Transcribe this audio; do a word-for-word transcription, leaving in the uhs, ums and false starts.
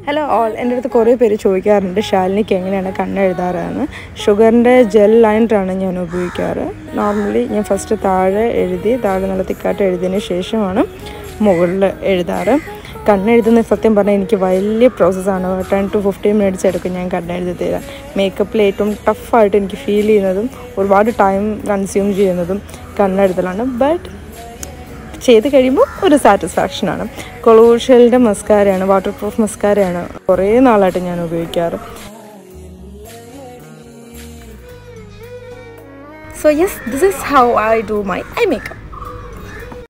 Hello all, എൻ്റെ അടുത്ത് കുറേ പേര് ചോദിക്കാറുണ്ട് ശാലിനിക്ക് എങ്ങനെയാണ് കണ്ണെഴുതാറാണ്. ഷുഗറിൻ്റെ ജെൽ ലൈനറാണ് ഞാൻ ഉപയോഗിക്കാറ്. നോർമലി ഞാൻ ഫസ്റ്റ് താഴെ എഴുതി താഴെ നല്ല തിക്കായിട്ട് എഴുതിയതിന് ശേഷമാണ് മുകളിൽ എഴുതാറ്. കണ്ണെഴുതുന്ന സത്യം പറഞ്ഞാൽ എനിക്ക് വലിയ പ്രോസസ്സാണ്. ടെൻ ടു ഫിഫ്റ്റീൻ മിനിറ്റ്സ് എടുക്കും ഞാൻ കണ്ണെഴുതി തരാൻ. മേക്കപ്പിൽ ഏറ്റവും ടഫായിട്ട് എനിക്ക് ഫീൽ ചെയ്യുന്നതും ഒരുപാട് ടൈം കൺസ്യൂം ചെയ്യുന്നതും കണ്ണെഴുതലാണ്. ബട്ട് ചെയ്ത് കഴിയുമ്പോൾ ഒരു സാറ്റിസ്ഫാക്ഷനാണ്. കൊളോഷ്യലിൻ്റെ മസ്കാരയാണ്, വാട്ടർ പ്രൂഫ് മസ്കാരയാണ് കുറേ നാളായിട്ട് ഞാൻ ഉപയോഗിക്കാറ്. So yes, this is how I do my eye makeup.